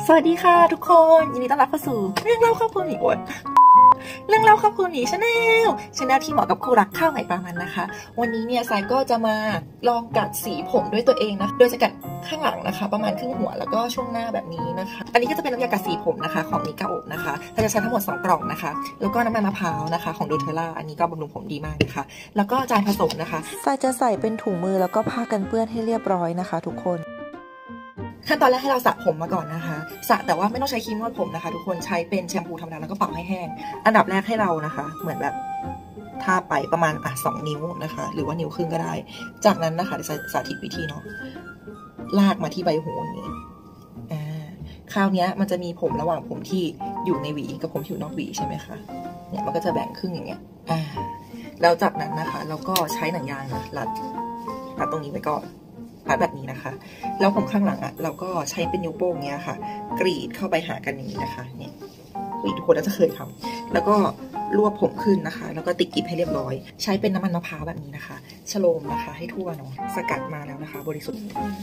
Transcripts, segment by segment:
สวัสดีค่ะทุกคนยินดีต้อนรับเข้าสู่เรื่องเล่าครอบครัวหมีอดเรื่องเล่าครอบครัวหมีชาแนลที่เหมาะกับคู่รักข้าวใหม่ปลามันนะคะวันนี้เนี่ยสายก็จะมาลองกัดสีผมด้วยตัวเองนะโดยจะกัดข้างหลังนะคะประมาณครึ่งหัวแล้วก็ช่วงหน้าแบบนี้นะคะอันนี้ก็จะเป็นน้ำยากัดสีผมนะคะของนิกาโอบนะคะเราจะใช้ทั้งหมด2กล่องนะคะแล้วก็น้ำมันมะพร้าวนะคะของดูเทล่าอันนี้ก็บำรุงผมดีมากนะคะแล้วก็จานผสมนะคะสายจะใส่เป็นถุงมือแล้วก็ผ้ากันเปื้อนให้เรียบร้อยนะคะทุกคนขั้นตอนแรกให้เราสระผมมาก่อนนะคะสระแต่ว่าไม่ต้องใช้ครีมนวดผมนะคะทุกคนใช้เป็นแชมพูธรรมดาแล้วก็เป่าให้แห้งอันดับแรกให้เรานะคะเหมือนแบบทาไปประมาณ2 นิ้วนะคะหรือว่านิ้วครึ่งก็ได้จากนั้นนะคะจะสาธิตวิธีเนาะลากมาที่ใบหูอย่างนี้คราวนี้มันจะมีผมระหว่างผมที่อยู่ในหวีกับผมที่อยู่นอกหวีใช่ไหมคะเนี่ยมันก็จะแบ่งครึ่งอย่างเงี้ยแล้วจากนั้นนะคะเราก็ใช้หนังยางนะรัดตรงนี้ไปก่อนแบบนี้นะคะแล้วผมข้างหลังเราก็ใช้เป็นนิ้วโป้งเนี้ยค่ะกรีดเข้าไปหากันนี้นะคะเนี่ยทุกคนน่าจะเคยทำแล้วก็รวบผมขึ้นนะคะแล้วก็ติดกิ๊บให้เรียบร้อยใช้เป็นน้ำมันมะพร้าวแบบนี้นะคะชโลมนะคะให้ทั่วเนาะสกัดมาแล้วนะคะบริสุทธิ์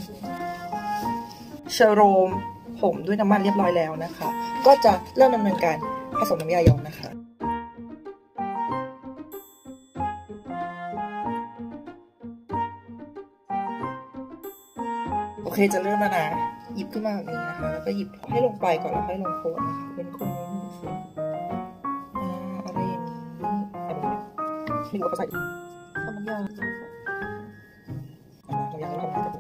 ชโลมผมด้วยน้ำมันเรียบร้อยแล้วนะคะก็จะเริ่มดำเนินการผสมน้ำยาย้อมนะคะโอเคจะเริ่มแล้วนะหยิบขึ้นมาแบบนี้นะคะแล้วก็หยิบให้ลงไปก่อนแล้วค่อยลงโคนนะคะเป็นโคนนิดนึงสิอะไรอย่างนี้ไม่รู้ว่าใส่ทำน้ำยาเรายังไม่ทำงานกับ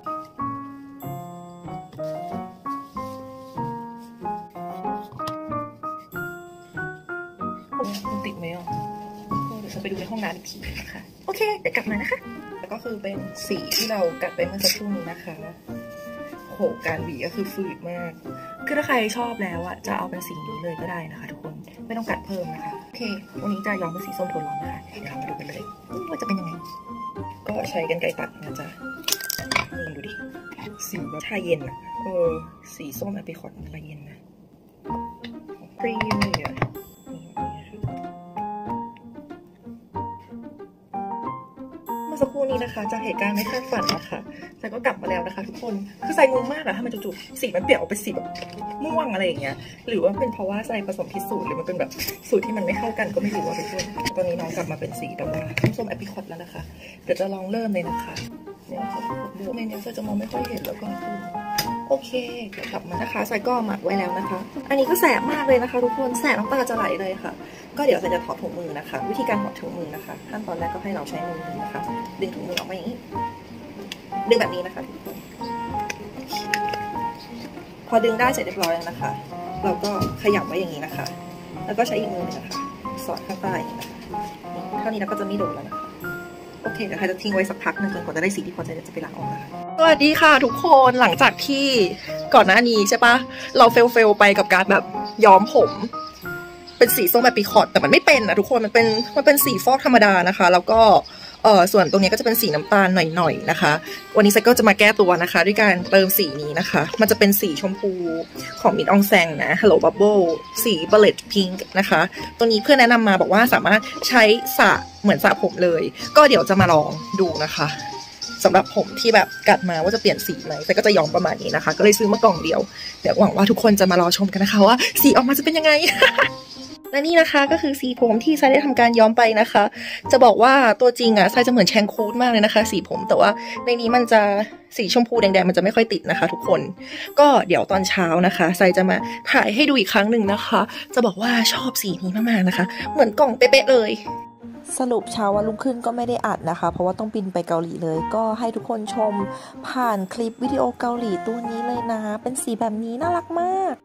มันติดไหมอ่ะเดี๋ยวฉันไปดูในห้องน้ำอีกทีนะคะโอเคเดี๋ยวกลับมานะคะแล้วก็คือเป็นสีที่เรากัดไปเมื่อสักครู่นี้นะคะโหการหวีก็คือฝืดมากคือถ้าใครชอบแล้วจะเอาเป็นสีนี้เลยก็ได้นะคะทุกคนไม่ต้องกัดเพิ่มนะคะโอเควันนี้จะย้อมเป็นสีส้มโทนร้อนนะคะเดี๋ยวเรามาดูกันเลยว่าจะเป็นยังไงก็ใช้กรรไกรตัดนะจ๊ะนี่ดูดิสีแบบชาเย็นอะสีส้มแอปริคอตชาเย็นนะครีมเลยอะสักครู่นี้นะคะจากเหตุการณ์ไม่คาดฝันนะคะไซก็กลับมาแล้วนะคะทุกคนคือไซงงมากอะถ้ามันจู่ๆสีมันเปลี่ยนออกเป็นสีแบบม่วงอะไรอย่างเงี้ยหรือว่าเป็นเพราะว่าไซผสมผิดสูตรหรือมันเป็นแบบสูตรที่มันไม่เข้ากันก็ไม่รู้ว่าทุกคนตอนนี้น้องกลับมาเป็นสีแบบว่าส้มแอปริคอตแล้วนะคะเดี๋ยวจะลองเริ่มเลยนะคะเนี่ยค่ะเดี๋ยวเนี่ยจะมองไม่ค่อยเห็นแล้วก็โอเคเดี๋ยวกลับมานะคะไซก็หมักไว้แล้วนะคะอันนี้ก็แสบมากเลยนะคะทุกคนแสบน้ำตาจะไหลเลยค่ะก็เดี๋ยวไซจะถอดถุงมือนะคะวิธีการถอดถุงมือนะคะขั้นตอนแรกก็ให้เราใช้มือนะคะดึงถุงมือออกมาอย่างนี้ดึงแบบนี้นะคะพอดึงได้เสร็จเรียบร้อยแล้วนะคะเราก็ขยับไว้อย่างนี้นะคะแล้วก็ใช้อีกมือนะคะสอดข้างใต้นะคะเท่านี้เราก็จะไม่โดนแล้วนะคะโอเคเดี๋ยวใครจะทิ้งไว้สักพักหนึ่งจนกว่าจะได้สีที่พอใจจะไปล้างออกนะคะสวัสดีค่ะทุกคนหลังจากที่ก่อนหน้านี้ใช่ปะเราเฟลไปกับการแบบย้อมผมเป็นสีส้มแบบปีคอร์ดแต่มันไม่เป็นนะทุกคนมันเป็นสีฟอกธรรมดานะคะแล้วก็ส่วนตรงนี้ก็จะเป็นสีน้ำตาลหน่อยๆนะคะวันนี้ไซก็จะมาแก้ตัวนะคะด้วยการเติมสีนี้นะคะมันจะเป็นสีชมพูของมินอองแซงนะ Hello Bubble สี Ballet Pink นะคะตัวนี้เพื่อนแนะนำมาบอกว่าสามารถใช้สระเหมือนสระผมเลยก็เดี๋ยวจะมาลองดูนะคะสำหรับผมที่แบบกัดมาว่าจะเปลี่ยนสีไหมไซก็จะย้อมประมาณนี้นะคะก็เลยซื้อมากล่องเดียวเดี๋ยวหวังว่าทุกคนจะมารอชมกันนะคะว่าสีออกมาจะเป็นยังไง และนี่นะคะก็คือสีผมที่ไซได้ทำการย้อมไปนะคะจะบอกว่าตัวจริงไซจะเหมือนแชงคูดมากเลยนะคะสีผมแต่ว่าในนี้มันจะสีชมพูแดงๆมันจะไม่ค่อยติดนะคะทุกคนก็เดี๋ยวตอนเช้านะคะไซจะมาถ่ายให้ดูอีกครั้งหนึ่งนะคะจะบอกว่าชอบสีนี้มากๆนะคะเหมือนกล่องเป๊ะๆเลยสรุปเช้าวันรุ่งขึ้นก็ไม่ได้อัดนะคะเพราะว่าต้องบินไปเกาหลีเลยก็ให้ทุกคนชมผ่านคลิปวิดีโอเกาหลีตัวนี้เลยนะเป็นสีแบบนี้น่ารักมาก